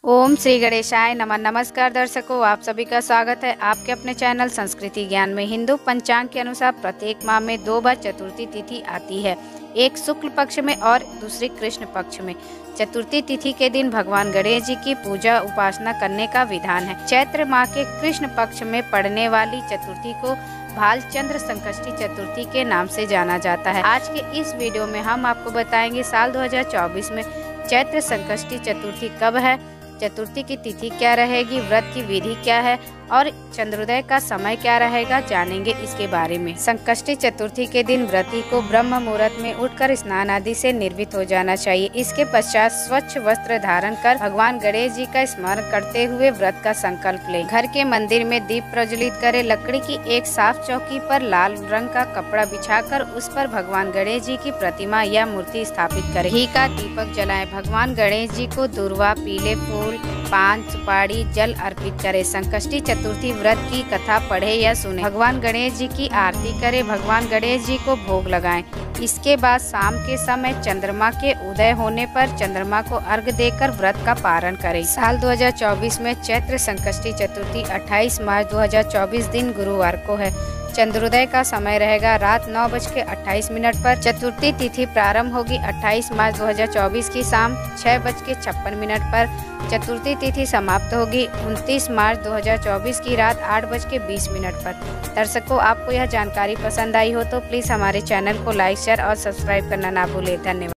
ओम श्री गणेशाय नमः। नमस्कार दर्शकों, आप सभी का स्वागत है आपके अपने चैनल संस्कृति ज्ञान में। हिंदू पंचांग के अनुसार प्रत्येक माह में 2 बार चतुर्थी तिथि आती है, एक शुक्ल पक्ष में और दूसरी कृष्ण पक्ष में। चतुर्थी तिथि के दिन भगवान गणेश जी की पूजा उपासना करने का विधान है। चैत्र माह के कृष्ण पक्ष में पड़ने वाली चतुर्थी को भालचंद्र संकष्टी चतुर्थी के नाम से जाना जाता है। आज के इस वीडियो में हम आपको बताएंगे साल 2024 में चैत्र संकष्टी चतुर्थी कब है, चतुर्थी की तिथि क्या रहेगी, व्रत की विधि क्या है और चंद्रोदय का समय क्या रहेगा, जानेंगे इसके बारे में। संकष्टी चतुर्थी के दिन व्रती को ब्रह्म मुहूर्त में उठकर स्नान आदि से निर्वित हो जाना चाहिए। इसके पश्चात स्वच्छ वस्त्र धारण कर भगवान गणेश जी का स्मरण करते हुए व्रत का संकल्प ले। घर के मंदिर में दीप प्रज्वलित करे। लकड़ी की एक साफ चौकी पर लाल रंग का कपड़ा बिछाकर उस पर भगवान गणेश जी की प्रतिमा या मूर्ति स्थापित करे। घी का दीपक जलाएं। भगवान गणेश जी को दूर्वा, पीले फूल, पान, सुपारी, जल अर्पित करे। संकष्टी चतुर्थी व्रत की कथा पढ़े या सुने। भगवान गणेश जी की आरती करे। भगवान गणेश जी को भोग लगाएं। इसके बाद शाम के समय चंद्रमा के उदय होने पर चंद्रमा को अर्घ देकर व्रत का पारण करें। साल 2024 में चैत्र संकष्टी चतुर्थी 28 मार्च 2024 दिन गुरुवार को है। चंद्रोदय का समय रहेगा रात 9:28 पर। चतुर्थी तिथि प्रारंभ होगी 28 मार्च 2024 की शाम 6:56 पर। चतुर्थी तिथि समाप्त होगी 29 मार्च 2024 की रात 8:20 पर। दर्शकों, आपको यह जानकारी पसंद आई हो तो प्लीज़ हमारे चैनल को लाइक, शेयर और सब्सक्राइब करना ना भूलें। धन्यवाद।